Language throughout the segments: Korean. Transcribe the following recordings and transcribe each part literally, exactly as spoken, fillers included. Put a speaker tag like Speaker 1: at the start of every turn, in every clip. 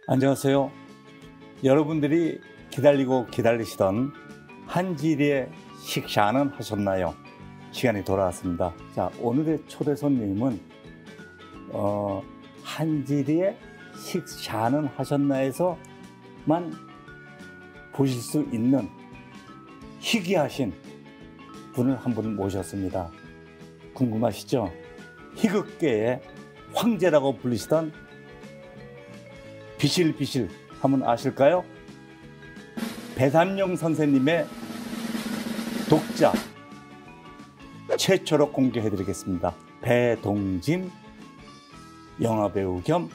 Speaker 1: 안녕하세요. 여러분들이 기다리고 기다리시던 한지리의 식사는 하셨나요? 시간이 돌아왔습니다. 자, 오늘의 초대 손님은 어, 한지리의 식사는 하셨나에서만 보실 수 있는 희귀하신 분을 한 분 모셨습니다. 궁금하시죠? 희극계의 황제라고 불리시던 비실비실 하면 아실까요? 배삼룡 선생님의 독자 최초로 공개해드리겠습니다. 배동진 영화배우 겸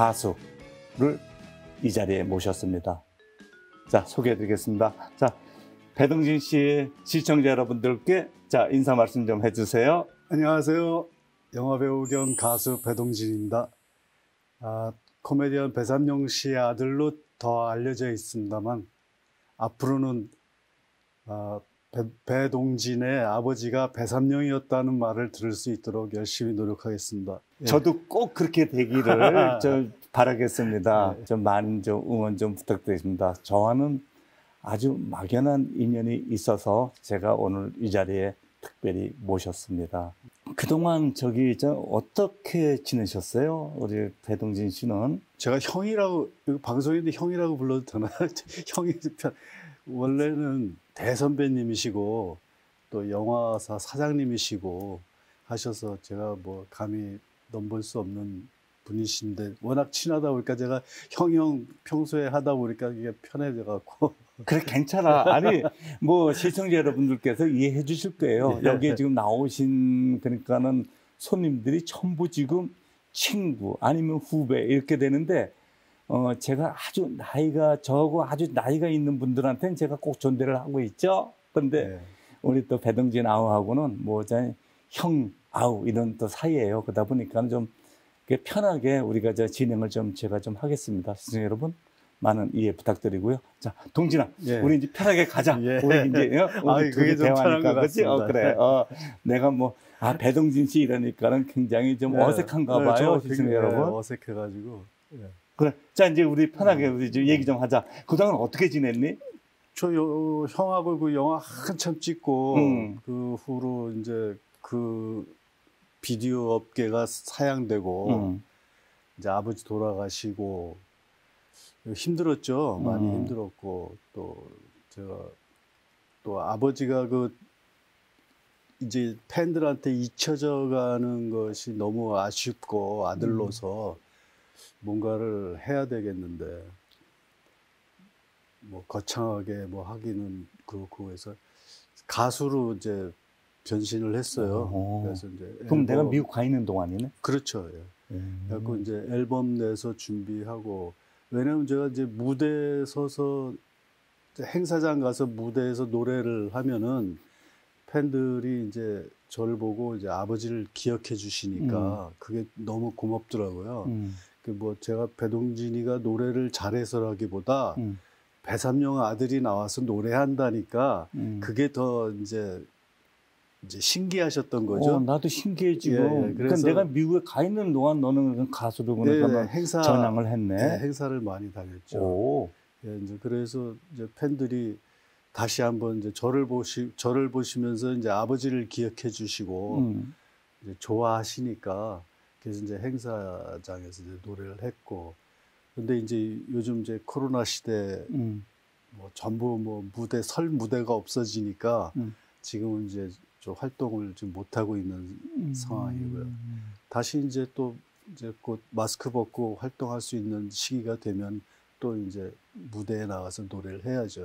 Speaker 1: 가수를 이 자리에 모셨습니다. 자, 소개해드리겠습니다. 자, 배동진 씨 시청자 여러분들께 자 인사 말씀 좀 해주세요.
Speaker 2: 안녕하세요. 영화배우 겸 가수 배동진입니다. 아, 코미디언 배삼룡 씨의 아들로 더 알려져 있습니다만 앞으로는 아, 배, 배동진의 아버지가 배삼룡이었다는 말을 들을 수 있도록 열심히 노력하겠습니다.
Speaker 1: 저도 꼭 그렇게 되기를 좀 바라겠습니다.
Speaker 2: 네.
Speaker 1: 좀 많은 좀 응원 좀 부탁드리겠습니다. 저와는 아주 막연한 인연이 있어서 제가 오늘 이 자리에 특별히 모셨습니다. 그동안 저기 저 어떻게 지내셨어요? 우리 배동진 씨는?
Speaker 2: 제가 형이라고 방송인데 형이라고 불러도 되나? 형이 편 원래는 대선배님이시고 또 영화사 사장님이시고 하셔서 제가 뭐 감히 넘볼 수 없는 분이신데 워낙 친하다 보니까 제가 형형 평소에 하다 보니까 이게 편해져 갖고
Speaker 1: 그래 괜찮아. 아니 뭐 시청자 여러분들께서 이해해 주실 거예요.
Speaker 2: 예.
Speaker 1: 여기에 지금 나오신 그러니까는 손님들이 전부 지금 친구 아니면 후배 이렇게 되는데 어 제가 아주 나이가 저하고 아주 나이가 있는 분들한테는 제가 꼭 존대를 하고 있죠. 근데
Speaker 2: 예.
Speaker 1: 우리 또 배동진 아우하고는 뭐 형 아우 이런 또 사이예요. 그러다 보니까 좀 편하게 우리가 저 진행을 좀 제가 좀 하겠습니다. 시청자 여러분 많은 이해 부탁드리고요. 자, 동진아,
Speaker 2: 예.
Speaker 1: 우리 이제 편하게 가자.
Speaker 2: 예.
Speaker 1: 우리 이제 어? 우리
Speaker 2: 아이, 그게 좀 편한 것
Speaker 1: 그렇지? 어, 그래. 어, 내가 뭐 아 배동진 씨 이러니까는 굉장히 좀
Speaker 2: 예.
Speaker 1: 어색한가
Speaker 2: 네,
Speaker 1: 봐요,
Speaker 2: 저
Speaker 1: 시청자
Speaker 2: 되게,
Speaker 1: 여러분.
Speaker 2: 예, 어색해가지고. 예.
Speaker 1: 그래. 자, 이제 우리 편하게
Speaker 2: 음.
Speaker 1: 우리 이제 얘기 좀 하자. 그동안 어떻게 지냈니?
Speaker 2: 저 요, 형하고 그 영화 한참 찍고
Speaker 1: 음.
Speaker 2: 그 후로 이제 그 비디오 업계가 사양되고
Speaker 1: 음.
Speaker 2: 이제 아버지 돌아가시고 힘들었죠. 많이
Speaker 1: 음.
Speaker 2: 힘들었고 또 제가 또 아버지가 그 이제 팬들한테 잊혀져 가는 것이 너무 아쉽고 아들로서 뭔가를 해야 되겠는데 뭐 거창하게 뭐 하기는 그렇고 해서 가수로 이제 변신을 했어요.
Speaker 1: 오.
Speaker 2: 그래서 이제
Speaker 1: 그럼
Speaker 2: 앨범,
Speaker 1: 내가 미국 가 있는 동안이네?
Speaker 2: 그렇죠. 예.
Speaker 1: 음.
Speaker 2: 그래갖고 이제 앨범 내서 준비하고 왜냐면 제가 이제 무대에 서서 행사장 가서 무대에서 노래를 하면은 팬들이 이제 저를 보고 이제 아버지를 기억해 주시니까 그게 너무 고맙더라고요.
Speaker 1: 음.
Speaker 2: 그 뭐 제가 배동진이가 노래를 잘해서라기보다
Speaker 1: 음.
Speaker 2: 배삼룡 아들이 나와서 노래한다니까
Speaker 1: 음.
Speaker 2: 그게 더 이제 이제 신기하셨던 거죠.
Speaker 1: 어, 나도 신기해 지금.
Speaker 2: 예, 예.
Speaker 1: 그러니까
Speaker 2: 그래서-
Speaker 1: 내가 미국에 가 있는 동안 너는 가수로
Speaker 2: 네,
Speaker 1: 그러니까
Speaker 2: 행사
Speaker 1: 전향을 했네.
Speaker 2: 네, 행사를 많이 다녔죠.
Speaker 1: 오.
Speaker 2: 예, 이제 그래서 이제 팬들이 다시 한번 이제 저를 보시 저를 보시면서 이제 아버지를 기억해 주시고
Speaker 1: 음.
Speaker 2: 이제 좋아하시니까 그래서 이제 행사장에서 이제 노래를 했고 근데 이제 요즘 이제 코로나 시대
Speaker 1: 음.
Speaker 2: 뭐 전부 뭐 무대 설 무대가 없어지니까
Speaker 1: 음.
Speaker 2: 지금은 이제 좀 활동을 지금 못 하고 있는
Speaker 1: 음.
Speaker 2: 상황이고요. 다시 이제 또 이제 곧 마스크 벗고 활동할 수 있는 시기가 되면 또 이제 무대에 나가서 노래를 해야죠.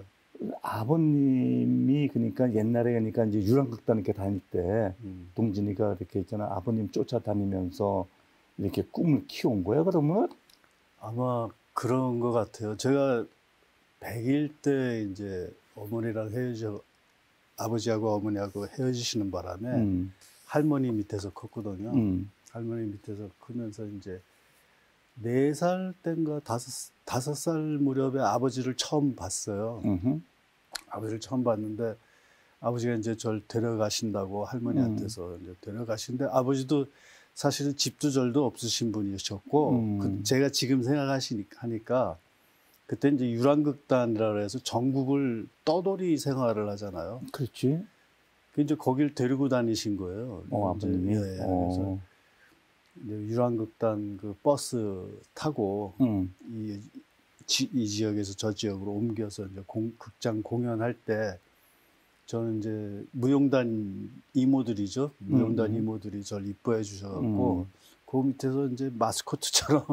Speaker 1: 아버님이 그러니까 옛날에 그러니까 이제 유랑극단 이렇게 다닐 때
Speaker 2: 음.
Speaker 1: 동진이가 이렇게 있잖아 아버님 쫓아다니면서 이렇게 꿈을 키운 거야 그러면?
Speaker 2: 아마 그런 것 같아요. 제가 백 일 때 이제 어머니랑 헤어져 아버지하고 어머니하고 헤어지시는 바람에
Speaker 1: 음.
Speaker 2: 할머니 밑에서 컸거든요.
Speaker 1: 음.
Speaker 2: 할머니 밑에서 크면서 이제 네 살 때인가 다섯 다섯 살 무렵에 아버지를 처음 봤어요.
Speaker 1: 음흠.
Speaker 2: 아버지를 처음 봤는데 아버지가 이제 저를 데려가신다고 할머니한테서
Speaker 1: 음.
Speaker 2: 이제 데려가신데 아버지도 사실은 집도 절도 없으신 분이셨고
Speaker 1: 음.
Speaker 2: 그 제가 지금 생각하시니까 하니까 그때 이제 유랑극단이라 해서 전국을 떠돌이 생활을 하잖아요.
Speaker 1: 그렇지.
Speaker 2: 그 이제 거길 데리고 다니신 거예요.
Speaker 1: 어,
Speaker 2: 이제,
Speaker 1: 아버님이.
Speaker 2: 예, 예. 그래서
Speaker 1: 어.
Speaker 2: 이제 유랑극단 그 버스 타고
Speaker 1: 음.
Speaker 2: 이, 지, 이 지역에서 저 지역으로 옮겨서 이제 공, 극장 공연할 때 저는 이제 무용단 이모들이죠. 무용단
Speaker 1: 음.
Speaker 2: 이모들이 저를 이뻐해 주셔갖고
Speaker 1: 음.
Speaker 2: 그 밑에서 이제 마스코트처럼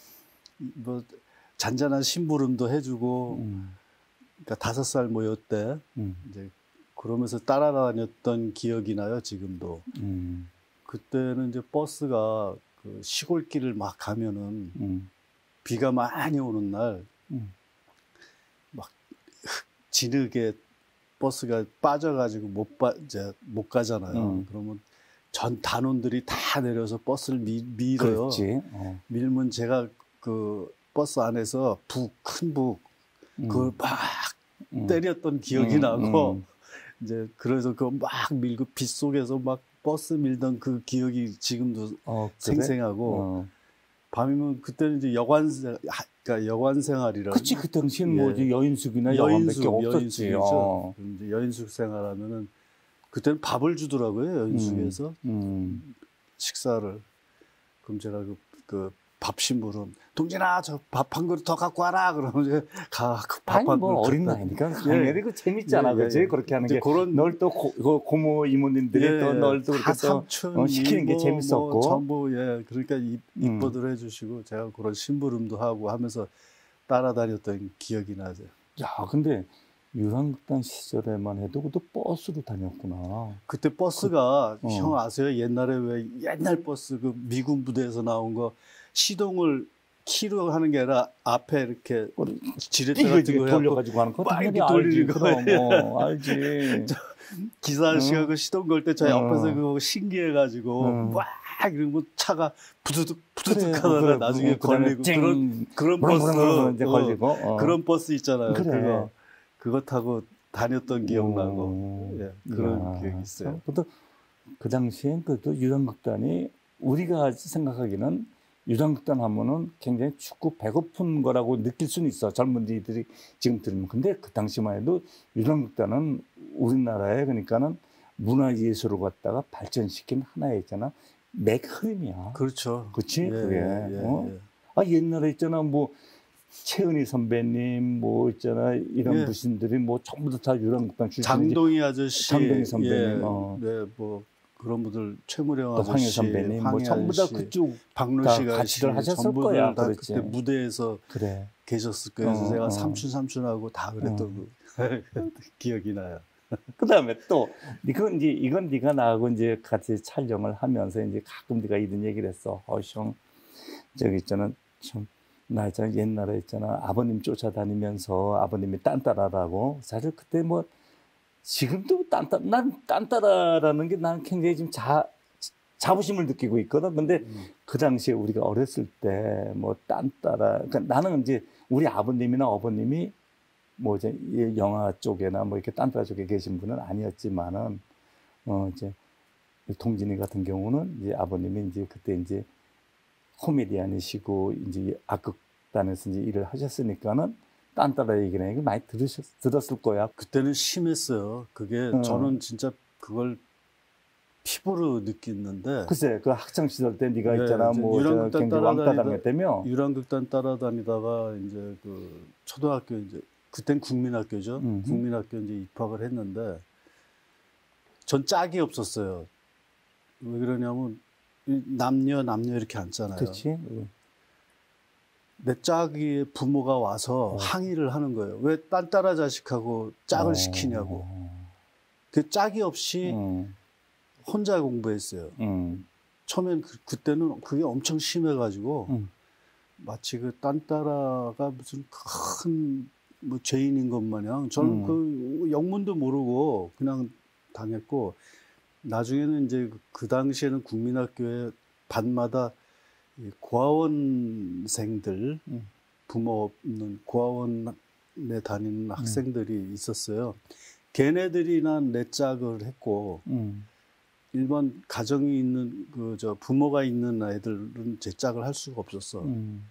Speaker 2: 뭐 잔잔한 심부름도 해주고
Speaker 1: 음.
Speaker 2: 그러니까 다섯 살 모였대.
Speaker 1: 음.
Speaker 2: 이제 그러면서 따라다녔던 기억이 나요. 지금도.
Speaker 1: 음.
Speaker 2: 그때는 이제 버스가 그 시골길을 막 가면은
Speaker 1: 음.
Speaker 2: 비가 많이 오는 날 막
Speaker 1: 음.
Speaker 2: 진흙에 버스가 빠져가지고 못, 빠, 이제 못 가잖아요.
Speaker 1: 음.
Speaker 2: 그러면 전 단원들이 다 내려서 버스를 미, 밀어요.
Speaker 1: 그렇지. 어.
Speaker 2: 밀면 제가 그 버스 안에서 북, 큰 북,
Speaker 1: 음.
Speaker 2: 그걸 막
Speaker 1: 음.
Speaker 2: 때렸던 기억이
Speaker 1: 음.
Speaker 2: 나고,
Speaker 1: 음.
Speaker 2: 이제 그래서 그거 막 밀고 빗 속에서 막 버스 밀던 그 기억이 지금도
Speaker 1: 어, 그래?
Speaker 2: 생생하고,
Speaker 1: 어.
Speaker 2: 밤이면 그때는 이제 여관, 그러니까 여관 생활이라.
Speaker 1: 그치, 그 당시엔
Speaker 2: 예.
Speaker 1: 뭐지, 여인숙이나 여관밖에 없었지.
Speaker 2: 여인숙이죠.
Speaker 1: 어.
Speaker 2: 그럼 이제 여인숙 생활하면은, 그때는 밥을 주더라고요, 여인숙에서.
Speaker 1: 음. 음.
Speaker 2: 식사를. 그럼 제가 그, 그 밥 심부름, 동진아, 저 밥 한 그릇 더 갖고 와라. 그러면 이제 가, 그 밥
Speaker 1: 아니,
Speaker 2: 한
Speaker 1: 뭐,
Speaker 2: 그릇
Speaker 1: 어린
Speaker 2: 갖다-
Speaker 1: 나이니까.
Speaker 2: 예.
Speaker 1: 당연히 그 재밌잖아,
Speaker 2: 예,
Speaker 1: 그지?
Speaker 2: 예, 예.
Speaker 1: 그렇게 하는
Speaker 2: 이제
Speaker 1: 게.
Speaker 2: 그런-
Speaker 1: 널 또 고, 그 고모 이모님들이
Speaker 2: 예,
Speaker 1: 또
Speaker 2: 예.
Speaker 1: 널 또
Speaker 2: 다
Speaker 1: 그렇게 또
Speaker 2: 삼촌,
Speaker 1: 어, 시키는 게
Speaker 2: 이모,
Speaker 1: 재밌었고.
Speaker 2: 뭐 전부, 예. 그러니까 이,
Speaker 1: 음.
Speaker 2: 이뻐들 해주시고, 제가 그런 심부름도 하고 하면서 따라다녔던 기억이 나죠.
Speaker 1: 야, 근데 유랑극단 시절에만 해도 그것도 버스로 다녔구나.
Speaker 2: 그때 버스가,
Speaker 1: 그, 어.
Speaker 2: 형 아세요? 옛날에 왜 옛날 버스, 그 미군 부대에서 나온 거, 시동을 키로 하는 게 아니라 앞에 이렇게 지렛대
Speaker 1: 이거
Speaker 2: 같은 거 해갖고
Speaker 1: 돌려가지고 하는 거
Speaker 2: 막
Speaker 1: 당연히
Speaker 2: 이렇게 돌리는
Speaker 1: 알지.
Speaker 2: 거.
Speaker 1: 그럼, 어, 알지.
Speaker 2: 기사 아저씨가
Speaker 1: 응.
Speaker 2: 그 시동 걸 때 저
Speaker 1: 어.
Speaker 2: 옆에서 그거 신기해가지고
Speaker 1: 응.
Speaker 2: 막 이러면 차가 부두둑 부두둑
Speaker 1: 그래,
Speaker 2: 하다가
Speaker 1: 그래,
Speaker 2: 나중에
Speaker 1: 그다음에
Speaker 2: 걸리고
Speaker 1: 쨍,
Speaker 2: 그런 그런
Speaker 1: 그럼,
Speaker 2: 버스
Speaker 1: 그럼, 그럼 이제
Speaker 2: 어,
Speaker 1: 걸리고. 어.
Speaker 2: 그런 버스 있잖아요.
Speaker 1: 그래.
Speaker 2: 그거 그거 타고 다녔던 기억나고
Speaker 1: 오.
Speaker 2: 예, 그런
Speaker 1: 야,
Speaker 2: 기억이 있어요.
Speaker 1: 그것도 그 당시엔 그래도 유랑극단이 우리가 생각하기는 유랑극단 하면은 굉장히 춥고 배고픈 거라고 느낄 수는 있어. 젊은이들이 지금 들으면. 근데 그 당시만 해도 유랑극단은 우리나라에 그러니까는 문화예술을 갖다가 발전시킨 하나의 있잖아. 맥 흐름이야.
Speaker 2: 그렇죠.
Speaker 1: 그치?
Speaker 2: 예,
Speaker 1: 그게.
Speaker 2: 예,
Speaker 1: 어?
Speaker 2: 예.
Speaker 1: 아, 옛날에 있잖아. 뭐, 최은희 선배님, 뭐, 있잖아. 이런
Speaker 2: 예.
Speaker 1: 부신들이 뭐, 전부 다 유랑극단 출신이지.
Speaker 2: 장동희 아저씨,
Speaker 1: 장동희 선배님,
Speaker 2: 예,
Speaker 1: 어.
Speaker 2: 네, 뭐 그런 분들 최무령
Speaker 1: 또
Speaker 2: 아저씨,
Speaker 1: 황희 선배님, 뭐,
Speaker 2: 황희
Speaker 1: 전부 다
Speaker 2: 아저씨,
Speaker 1: 그쪽.
Speaker 2: 박노
Speaker 1: 다
Speaker 2: 씨가
Speaker 1: 같이들 하셨을
Speaker 2: 전부들
Speaker 1: 거야,
Speaker 2: 다
Speaker 1: 그렇지.
Speaker 2: 그때 무대에서
Speaker 1: 그래.
Speaker 2: 계셨을 거예요. 그래서
Speaker 1: 어,
Speaker 2: 제가
Speaker 1: 어.
Speaker 2: 삼촌 삼촌하고 다 그랬던 그 기억이 나요.
Speaker 1: 그 다음에 또, 이건 이제, 이건 네가 나하고 이제 같이 촬영을 하면서 이제 가끔 네가 이런 얘기를 했어. 어, 형, 저기 있잖아. 참, 나 있잖아. 옛날에 있잖아. 아버님 쫓아다니면서 아버님이 딴따라라고. 사실 그때 뭐, 지금도 딴따, 난 딴따라라는 게 나는 굉장히 좀 자, 자부심을 느끼고 있거든. 근데
Speaker 2: 음.
Speaker 1: 그 당시에 우리가 어렸을 때 뭐 딴따라, 그러니까 나는 이제 우리 아버님이나 어머님이 뭐 이제 이 영화 쪽에나 뭐 이렇게 딴따라 쪽에 계신 분은 아니었지만은 어 이제 동진이 같은 경우는 이제 아버님이 이제 그때 이제 코미디언이시고 이제 악극단에서 이제 일을 하셨으니까는 딴따라 얘기나 많이 들으셨 들었을 거야.
Speaker 2: 그때는 심했어요. 그게
Speaker 1: 어.
Speaker 2: 저는 진짜 그걸 피부로 느꼈는데
Speaker 1: 글쎄 그 학창 시절 때 네가
Speaker 2: 네,
Speaker 1: 있잖아
Speaker 2: 이제
Speaker 1: 뭐
Speaker 2: 유랑극단
Speaker 1: 굉장히
Speaker 2: 따라다니다-
Speaker 1: 왕따당했다며.
Speaker 2: 유랑극단 따라다니다가 이제 그 초등학교 이제 그땐 국민학교죠.
Speaker 1: 음흠.
Speaker 2: 국민학교 이제 입학을 했는데 전 짝이 없었어요. 왜 그러냐면 이 남녀 남녀 이렇게 앉잖아요.
Speaker 1: 그렇지.
Speaker 2: 내 짝이 부모가 와서
Speaker 1: 어.
Speaker 2: 항의를 하는 거예요. 왜 딴따라 자식하고 짝을
Speaker 1: 어.
Speaker 2: 시키냐고. 그 짝이 없이
Speaker 1: 음.
Speaker 2: 혼자 공부했어요.
Speaker 1: 음.
Speaker 2: 처음엔 그, 그때는 그게 엄청 심해가지고
Speaker 1: 음.
Speaker 2: 마치 그 딴따라가 무슨 큰 뭐 죄인인 것 마냥 저는
Speaker 1: 음.
Speaker 2: 그 영문도 모르고 그냥 당했고 나중에는 이제 그, 그 당시에는 국민학교에 반마다 이 고아원생들
Speaker 1: 음.
Speaker 2: 부모 없는 고아원에 다니는 학생들이 있었어요. 걔네들이나 내 짝을 했고
Speaker 1: 음.
Speaker 2: 일반 가정이 있는 그 저 부모가 있는 아이들은 제 짝을 할 수가 없었어.
Speaker 1: 음.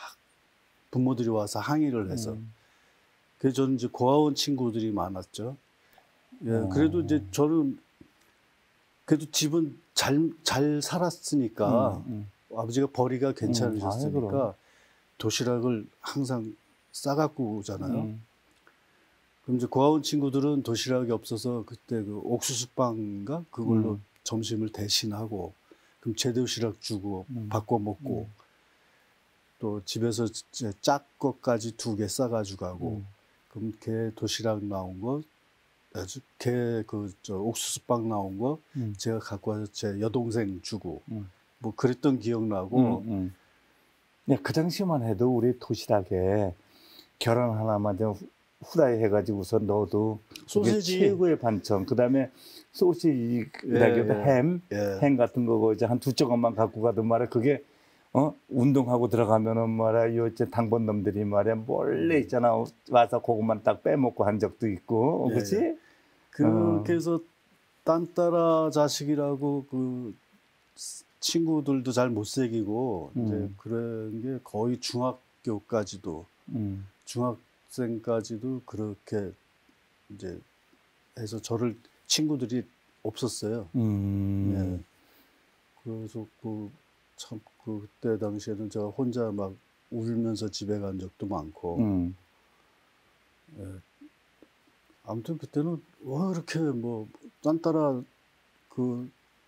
Speaker 2: 부모들이 와서 항의를 해서.
Speaker 1: 음.
Speaker 2: 그래서 저는 이제 고아원 친구들이 많았죠. 예,
Speaker 1: 어.
Speaker 2: 그래도 이제 저는 그래도 집은 잘, 잘 살았으니까
Speaker 1: 음,
Speaker 2: 아버지가 벌이가 괜찮으셨으니까
Speaker 1: 음, 아이,
Speaker 2: 도시락을 항상 싸갖고 오잖아요.
Speaker 1: 음.
Speaker 2: 그럼 이제 고아원 친구들은 도시락이 없어서 그때 그 옥수수빵인가 그걸로
Speaker 1: 음.
Speaker 2: 점심을 대신하고 그럼 제 도시락 주고
Speaker 1: 음.
Speaker 2: 바꿔 먹고
Speaker 1: 음.
Speaker 2: 또 집에서 짝 것까지 두 개 싸가지고 가고
Speaker 1: 음.
Speaker 2: 그럼 걔 도시락 나온 거 아주 걔 그 저 옥수수빵 나온 거
Speaker 1: 음.
Speaker 2: 제가 갖고 와서 제 여동생 주고
Speaker 1: 음.
Speaker 2: 뭐 그랬던 기억나고
Speaker 1: 음, 음. 네, 그 당시만 해도 우리 도시락에 계란 하나만 좀 후라이 해가지고서 넣어도
Speaker 2: 소세지
Speaker 1: 최고의 반찬. 그 다음에 소시지,
Speaker 2: 예,
Speaker 1: 그다음에
Speaker 2: 예,
Speaker 1: 햄,
Speaker 2: 예.
Speaker 1: 햄 같은 거 이제 한 두 조각만 갖고 가든 말이야. 그게 어 운동하고 들어가면은 말이야, 요 이제 당번 놈들이 말이야 몰래 있잖아 와서 그것만 딱 빼먹고 한 적도 있고,
Speaker 2: 예,
Speaker 1: 그렇지?
Speaker 2: 예. 그렇게 해서 딴따라 자식이라고 그 친구들도 잘 못 새기고
Speaker 1: 음.
Speaker 2: 이제 그런 게 거의 중학교까지도
Speaker 1: 음.
Speaker 2: 중학생까지도 그렇게 이제 해서 저를 친구들이 없었어요.
Speaker 1: 음.
Speaker 2: 예. 그래서 그 참 그때 당시에는 제가 혼자 막 울면서 집에 간 적도 많고.
Speaker 1: 음.
Speaker 2: 예. 아무튼 그때는 왜 이렇게 뭐 딴따라 그를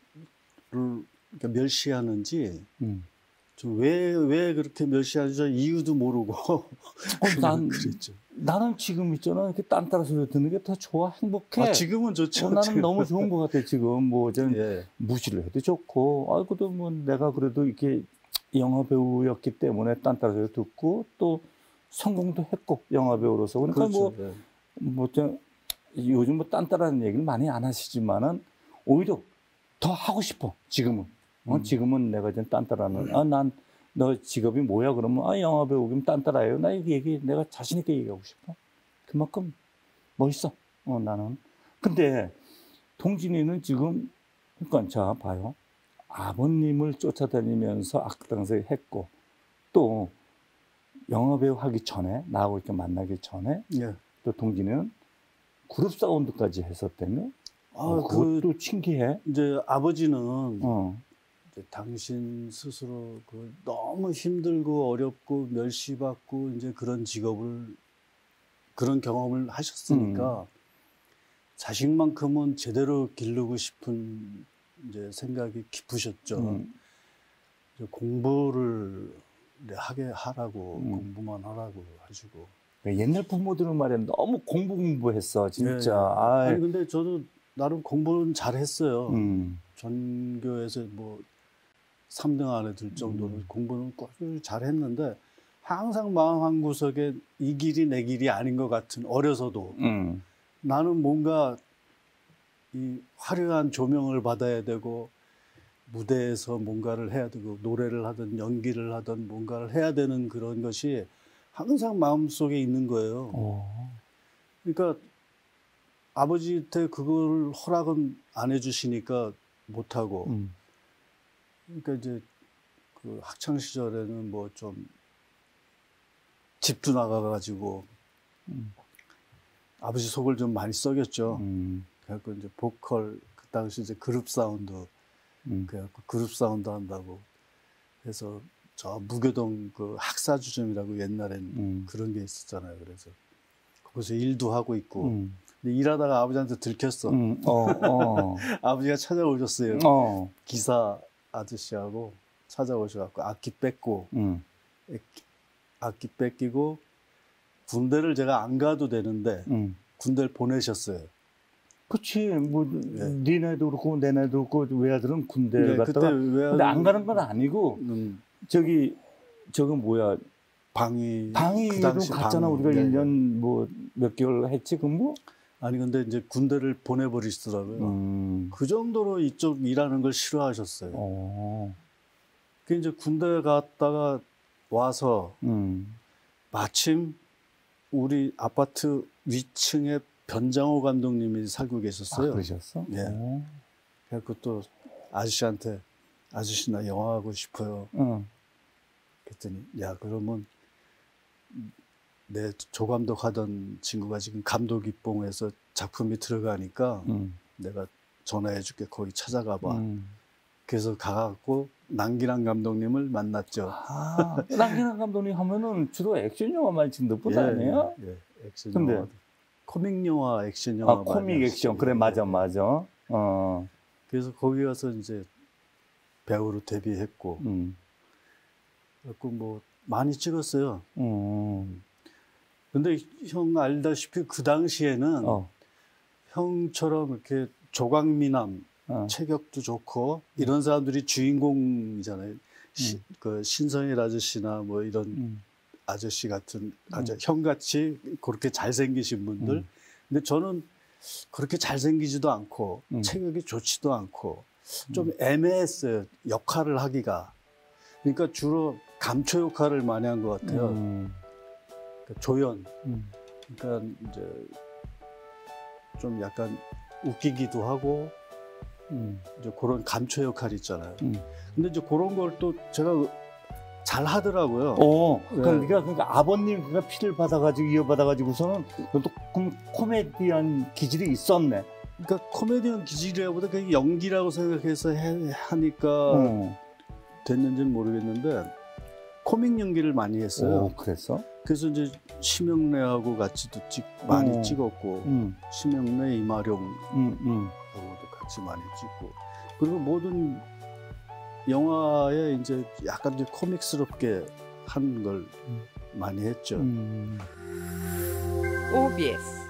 Speaker 2: 그러니까 멸시하는지
Speaker 1: 음.
Speaker 2: 좀 왜 왜 그렇게 멸시하는지 저 이유도 모르고
Speaker 1: 어,
Speaker 2: 그냥
Speaker 1: 난,
Speaker 2: 그랬죠.
Speaker 1: 나는 지금 있잖아 이렇게 딴따라 소리 듣는 게 더 좋아, 행복해.
Speaker 2: 아 지금은 좋죠.
Speaker 1: 어, 나는
Speaker 2: 지금.
Speaker 1: 너무 좋은 것 같아 지금. 뭐 좀
Speaker 2: 예.
Speaker 1: 무시를 해도 좋고, 아이고도 뭐 내가 그래도 이렇게 영화 배우였기 때문에 딴따라 소리 듣고 또 성공도 했고 영화 배우로서. 그러니까
Speaker 2: 그렇죠.
Speaker 1: 뭐
Speaker 2: 예.
Speaker 1: 뭐 좀 요즘 뭐 딴따라는 얘기를 많이 안 하시지만은 오히려 더 하고 싶어 지금은. 어?
Speaker 2: 음.
Speaker 1: 지금은 내가 좀 딴따라는, 아, 난 너 직업이 뭐야? 그러면 아, 영화 배우기면 딴따라예요. 나 이게 얘기 내가 자신 있게 얘기하고 싶어. 그만큼 멋있어. 어, 나는. 근데 동진이는 지금, 그러니까 자 봐요. 아버님을 쫓아다니면서 악당을 했고, 또 영화 배우 하기 전에 나하고 이렇게 만나기 전에
Speaker 2: 예.
Speaker 1: 또 동진이는 그룹 사운드까지 했었다며.
Speaker 2: 아,
Speaker 1: 어,
Speaker 2: 그
Speaker 1: 그것도 신기해.
Speaker 2: 이제 아버지는
Speaker 1: 어.
Speaker 2: 이제 당신 스스로 그 너무 힘들고 어렵고 멸시받고 이제 그런 직업을 그런 경험을 하셨으니까
Speaker 1: 음.
Speaker 2: 자식만큼은 제대로 기르고 싶은 이제 생각이 깊으셨죠.
Speaker 1: 음.
Speaker 2: 이제 공부를 이제 하게 하라고
Speaker 1: 음.
Speaker 2: 공부만 하라고 하시고.
Speaker 1: 옛날 부모들은 말이야 너무 공부 공부했어 진짜.
Speaker 2: 예, 예.
Speaker 1: 아이.
Speaker 2: 아니 근데 저도 나름 공부는 잘했어요.
Speaker 1: 음.
Speaker 2: 전교에서 뭐 삼 등 안에 들 정도로
Speaker 1: 음.
Speaker 2: 공부는 꾸준히 잘했는데 항상 마음 한구석에 이 길이 내 길이 아닌 것 같은, 어려서도
Speaker 1: 음.
Speaker 2: 나는 뭔가 이 화려한 조명을 받아야 되고 무대에서 뭔가를 해야 되고 노래를 하든 연기를 하든 뭔가를 해야 되는 그런 것이 항상 마음속에 있는 거예요.
Speaker 1: 어.
Speaker 2: 그러니까 아버지한테 그걸 허락은 안 해주시니까 못하고.
Speaker 1: 음.
Speaker 2: 그러니까 이제 그 학창 시절에는 뭐 좀 집도 나가가지고
Speaker 1: 음.
Speaker 2: 아버지 속을 좀 많이 썩였죠.
Speaker 1: 음.
Speaker 2: 그래갖고 이제 보컬 그 당시 이제 그룹 사운드
Speaker 1: 음.
Speaker 2: 그래갖고 그룹 사운드 한다고 해서 저 무교동 그 학사주점이라고 옛날엔
Speaker 1: 음.
Speaker 2: 그런 게 있었잖아요. 그래서 거기서 일도 하고 있고.
Speaker 1: 음.
Speaker 2: 근데 일하다가 아버지한테 들켰어.
Speaker 1: 음. 어. 어.
Speaker 2: 아버지가 찾아오셨어요.
Speaker 1: 어.
Speaker 2: 기사 아저씨하고 찾아오셔갖고 악기 뺏고
Speaker 1: 음.
Speaker 2: 악기 뺏기고 군대를 제가 안 가도 되는데
Speaker 1: 음.
Speaker 2: 군대를 보내셨어요.
Speaker 1: 그치. 뭐,
Speaker 2: 예.
Speaker 1: 니네도 그렇고, 내네도 그렇고, 외아들은 군대
Speaker 2: 예,
Speaker 1: 갔다가.
Speaker 2: 그때 외아들-
Speaker 1: 근데 안 가는 건 아니고,
Speaker 2: 음,
Speaker 1: 저기, 저거 뭐야.
Speaker 2: 방위 그
Speaker 1: 방위도
Speaker 2: 당시
Speaker 1: 갔잖아.
Speaker 2: 방위.
Speaker 1: 우리가
Speaker 2: 예,
Speaker 1: 일
Speaker 2: 예.
Speaker 1: 년 뭐, 몇 개월 했지, 근무?
Speaker 2: 아니 근데 이제 군대를 보내버리시더라고요.
Speaker 1: 음.
Speaker 2: 그 정도로 이쪽 일하는 걸 싫어하셨어요.
Speaker 1: 어.
Speaker 2: 그 이제 군대 갔다가 와서
Speaker 1: 음.
Speaker 2: 마침 우리 아파트 위층에 변장호 감독님이 살고
Speaker 1: 아,
Speaker 2: 계셨어요.
Speaker 1: 그러셨어?
Speaker 2: 예.
Speaker 1: 어.
Speaker 2: 그래서 또 아저씨한테 아저씨 나 영화 하고 싶어요.
Speaker 1: 응.
Speaker 2: 그랬더니 야 그러면 내 조감독 하던 친구가 지금 감독 입봉해서 작품이 들어가니까
Speaker 1: 응.
Speaker 2: 내가 전화해줄게 거기 찾아가 봐.
Speaker 1: 응.
Speaker 2: 그래서 가갖고 남기란 감독님을 만났죠.
Speaker 1: 아, 남기란 감독님 하면은 주로 액션 영화만 찍는 분
Speaker 2: 예,
Speaker 1: 아니에요?
Speaker 2: 예, 예. 액션
Speaker 1: 근데-
Speaker 2: 영화, 코믹 영화, 액션 영화.
Speaker 1: 아, 코믹 액션. 그래, 맞아, 맞아. 어,
Speaker 2: 그래서 거기 가서 이제 배우로 데뷔했고,
Speaker 1: 음,
Speaker 2: 그래갖고 뭐 많이 찍었어요.
Speaker 1: 음,
Speaker 2: 근데 형 알다시피 그 당시에는
Speaker 1: 어,
Speaker 2: 형처럼 이렇게 조광미남,
Speaker 1: 어,
Speaker 2: 체격도 좋고 이런 사람들이 주인공이잖아요. 시- 그 신성일 아저씨나 뭐 이런
Speaker 1: 음,
Speaker 2: 아저씨 같은 아저 형같이 그렇게 잘생기신 분들.
Speaker 1: 음.
Speaker 2: 근데 저는 그렇게 잘생기지도 않고
Speaker 1: 음.
Speaker 2: 체격이 좋지도 않고 좀 애매했어요. 역할을 하기가. 그러니까 주로 감초 역할을 많이 한 것 같아요.
Speaker 1: 음,
Speaker 2: 그러니까 조연.
Speaker 1: 음,
Speaker 2: 그러니까 이제 좀 약간 웃기기도 하고
Speaker 1: 음,
Speaker 2: 이제 그런 감초 역할 있잖아요.
Speaker 1: 음.
Speaker 2: 근데 이제 그런 걸 또 제가 잘 하더라고요.
Speaker 1: 오,
Speaker 2: 네.
Speaker 1: 그러니까, 그러니까 아버님 그가 피를 받아가지고 이어받아가지고서는 또 그럼 코미디언 기질이 있었네.
Speaker 2: 그러니까 코미디언 기질이라보다 그게 연기라고 생각해서 해, 하니까
Speaker 1: 어.
Speaker 2: 됐는지는 모르겠는데 코믹 연기를 많이 했어요.
Speaker 1: 오, 그랬어?
Speaker 2: 그래서 이제 심영래하고 같이도 찍, 많이
Speaker 1: 어.
Speaker 2: 찍었고
Speaker 1: 음,
Speaker 2: 심영래, 이마룡하고도
Speaker 1: 음, 음.
Speaker 2: 같이 많이 찍고 그리고 모든 영화에 이제 약간 이제 코믹스럽게 한 걸 많이 했죠.
Speaker 1: 음.
Speaker 3: 오비에스